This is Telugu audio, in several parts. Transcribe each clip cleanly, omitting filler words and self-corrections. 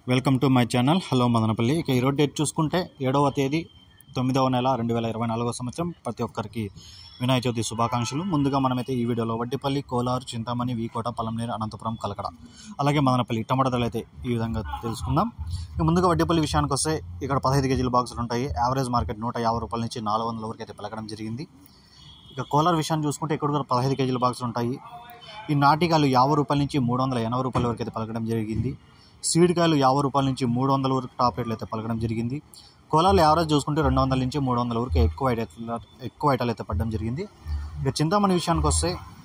Welcome to my channel. Hello Madanapalle. ఇక ఈరోజు డేట్ చూసుకుంటే 7వ తేదీ 9వ నెల 2024 సంవత్సరం. ప్రతి ఒక్కరికి వినాయక చవితి శుభాకాంక్షలు. ముందుగా మనమైతే ఈ వీడియోలో వడ్డిపల్లి, కోలారు, చింతామణి, వీకోట, పలంనేరు, అనంతపురం, కలకడ, అలాగే మదనపల్లి టమాటా ధరలు అయితే ఈ విధంగా తెలుసుకుందాం. ఇక ముందుగా వడ్డిపల్లి విషయానికి వస్తే ఇక్కడ 15 కేజీల బాక్సులు ఉంటాయి. యావరేజ్ మార్కెట్ 150 రూపాయల నుంచి 400 వరకు అయితే పలకడం జరిగింది. ఇక కోలారు విషయాన్ని చూసుకుంటే ఇక్కడ కూడా 15 కేజీల బాక్సులు ఉంటాయి. ఈ నాటికాయలు 50 రూపాయల నుంచి 380 రూపాయల వరకు అయితే పలకడం జరిగింది. సీడ్ కాయలు 50 రూపాయల నుంచి 300 వరకు టాప్ రేట్లు అయితే పలకడం జరిగింది. కోలాలు యావరేజ్ చూసుకుంటే 200 నుంచి 300 వరకు ఎక్కువ ఐటాలు అయితే పడడం జరిగింది. ఇక చింతామణి విషయానికి వస్తే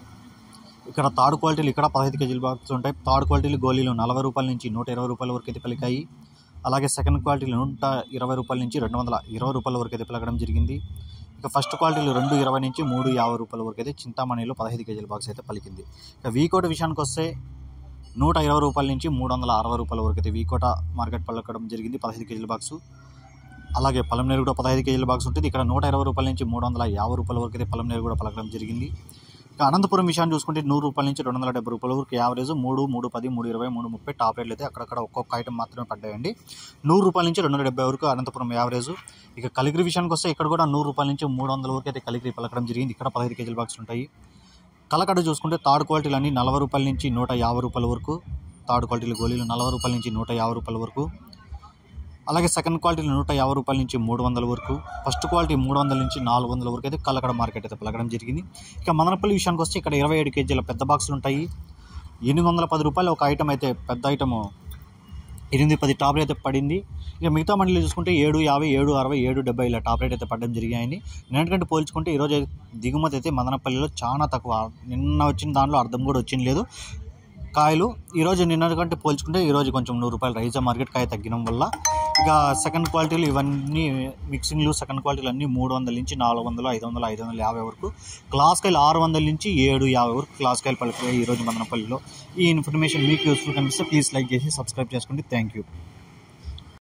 ఇక్కడ థర్డ్ క్వాలిటీలు ఇక్కడ 15 కేజీల బాక్సులు ఉంటాయి. థర్డ్ క్వాలిటీలు గోళీలు 40 రూపాయల నుంచి 120 రూపాయల వరకు అయితే పలికాయి. అలాగే సెకండ్ క్వాలిటీలు 120 రూపాయల నుంచి 220 రూపాయల వరకు అయితే పలకడం జరిగింది. ఇక ఫస్ట్ క్వాలిటీలు 220 నుంచి 350 రూపాయల వరకు అయితే చింతామణిలో 15 కేజీల బాక్స్ అయితే పలికింది. ఇక వీకోట విషయానికి వస్తే 120 రూపాయల నుంచి 360 రూపాయల వరకు అయితే వీకోట మార్కెట్ పలకడం జరిగింది 15 కేజీల బాక్సు. అలాగే పలంనేరు కూడా 15 కేజీల బాక్స్ ఉంటుంది. ఇక్కడ 120 రూపాయల నుంచి 350 రూపాయల వరకు అయితే పలంనేరు కూడా పలకడం జరిగింది. ఇక అనంతపురం విషయాన్ని చూసుకుంటే 100 రూపాయల నుంచి 270 రూపాయల వరకు యావరేజ్ 3, 310, 320, 330 టాప్ రేట్లు అయితే అక్కడక్కడ ఒక్కొక్క ఐటమ్ మాత్రమే పడ్డాయండి. 100 రూపాయల నుంచి 270 వరకు అనంతపురం యావరేజ్. ఇక కలిగిరి విషయానికి వస్తే ఇక్కడ కూడా 100 రూపాయల నుంచి 300 వరకు అయితే కలిగిరి పలకడం జరిగింది. ఇక్కడ 15 కేజీల బాక్సులు ఉంటాయి. కలకడ చూసుకుంటే థర్డ్ క్వాలిటీలు అన్ని 40 రూపాయల నుంచి 150 రూపాయల వరకు. థర్డ్ క్వాలిటీలు గోళీలు 40 రూపాయల నుంచి 150 రూపాయల వరకు. అలాగే సెకండ్ క్వాలిటీలు 150 రూపాయల నుంచి 300 వరకు. ఫస్ట్ క్వాలిటీ 300 నుంచి 400 వరకు అయితే కలకడ మార్కెట్ అయితే పలకడం జరిగింది. ఇక మదనపల్లి విషయానికి వస్తే ఇక్కడ 27 కేజీల పెద్ద బాక్సులు ఉంటాయి. 810 రూపాయలు ఒక ఐటమ్ అయితే పెద్ద ఐటమ్ 810 టాప్ రేట్ అయితే పడింది. ఇక మిగతా మండలి చూసుకుంటే 750, 760, 770 ఇలా టాప్ రేట్ అయితే పడడం జరిగాయని. నిన్నటికంటే పోల్చుకుంటే ఈరోజు దిగుమతి అయితే మదనపల్లిలో చాలా తక్కువ. నిన్న వచ్చిన దాంట్లో అర్థం కూడా వచ్చింది లేదు కాయలు. ఈరోజు నిన్నటికంటే పోల్చుకుంటే ఈరోజు కొంచెం 100 రూపాయలు రైజా మార్కెట్ కాయ తగ్గడం వల్ల. ఇక సెకండ్ క్వాలిటీలు ఇవన్నీ మిక్సింగ్లు సెకండ్ క్వాలిటీలు అన్నీ 300 నుంచి 400, 500, 550 వరకు. క్లాస్ కాయలు 600 నుంచి 750 వరకు క్లాస్ కాయలు పలికాయి ఈరోజు మదనపల్లిలో. ఈ ఇన్ఫర్మేషన్ మీకు యూస్ఫుల్ కనిపిస్తే ప్లీజ్ లైక్ చేసి సబ్స్క్రైబ్ చేసుకోండి. Thank you.